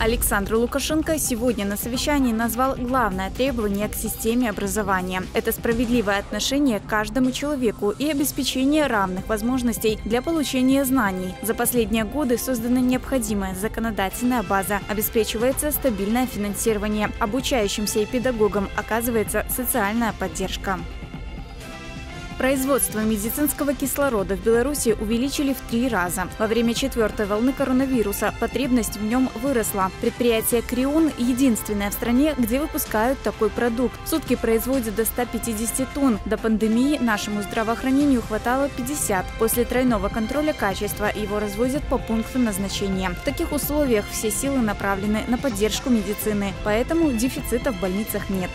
Александр Лукашенко сегодня на совещании назвал главное требование к системе образования. Это справедливое отношение к каждому человеку и обеспечение равных возможностей для получения знаний. За последние годы создана необходимая законодательная база, обеспечивается стабильное финансирование, обучающимся и педагогам оказывается социальная поддержка. Производство медицинского кислорода в Беларуси увеличили в 3 раза. Во время 4-й волны коронавируса потребность в нем выросла. Предприятие «Крион» единственное в стране, где выпускают такой продукт. В сутки производят до 150 тонн. До пандемии нашему здравоохранению хватало 50. После тройного контроля качества его развозят по пунктам назначения. В таких условиях все силы направлены на поддержку медицины, поэтому дефицита в больницах нет.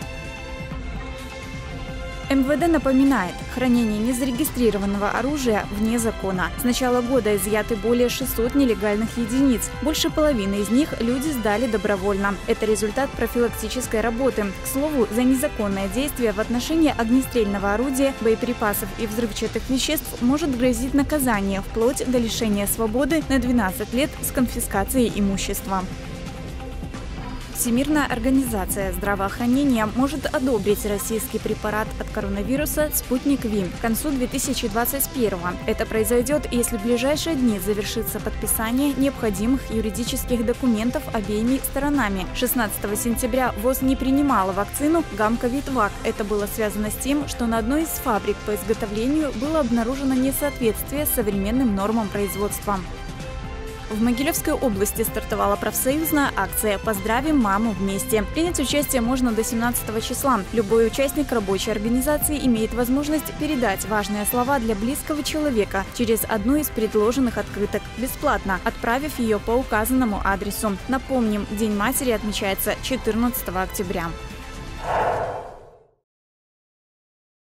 МВД напоминает, хранение незарегистрированного оружия вне закона. С начала года изъяты более 600 нелегальных единиц. Больше половины из них люди сдали добровольно. Это результат профилактической работы. К слову, за незаконное действие в отношении огнестрельного орудия, боеприпасов и взрывчатых веществ может грозить наказание вплоть до лишения свободы на 12 лет с конфискацией имущества. Всемирная организация здравоохранения может одобрить российский препарат от коронавируса «Спутник Ви» к концу 2021-го. Это произойдет, если в ближайшие дни завершится подписание необходимых юридических документов обеими сторонами. 16 сентября ВОЗ не принимала вакцину «Гамковид-Вак». Это было связано с тем, что на одной из фабрик по изготовлению было обнаружено несоответствие современным нормам производства. В Могилевской области стартовала профсоюзная акция «Поздравим маму вместе». Принять участие можно до 17 числа. Любой участник рабочей организации имеет возможность передать важные слова для близкого человека через одну из предложенных открыток бесплатно, отправив ее по указанному адресу. Напомним, День матери отмечается 14 октября.